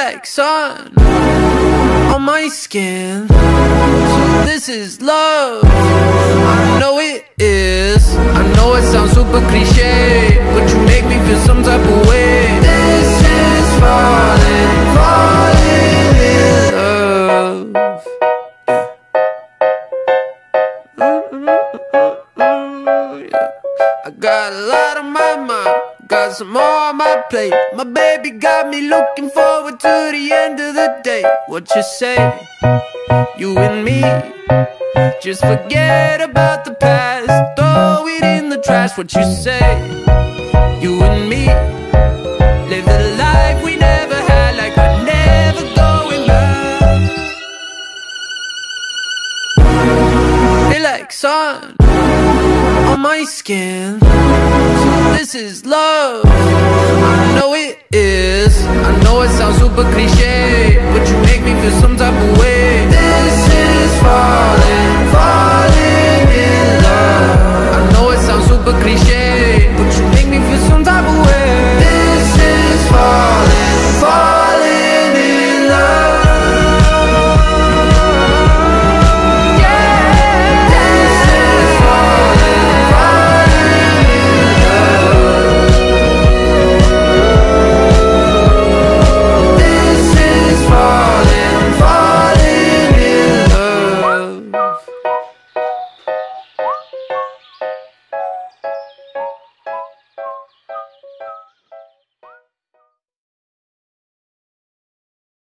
like sun on my skin. So this is love, I know it is. I know it sounds super cliche, but you make me feel some type of way. This is falling, falling in love. I got a lot on my mind, got some more on my plate. My baby got me looking forward to the end of the day. What you say? You and me, just forget about the past, throw it in the trash. What you say? You and me, live the life we never had, like we're never going back. Feel like sun on my skin. So this is love,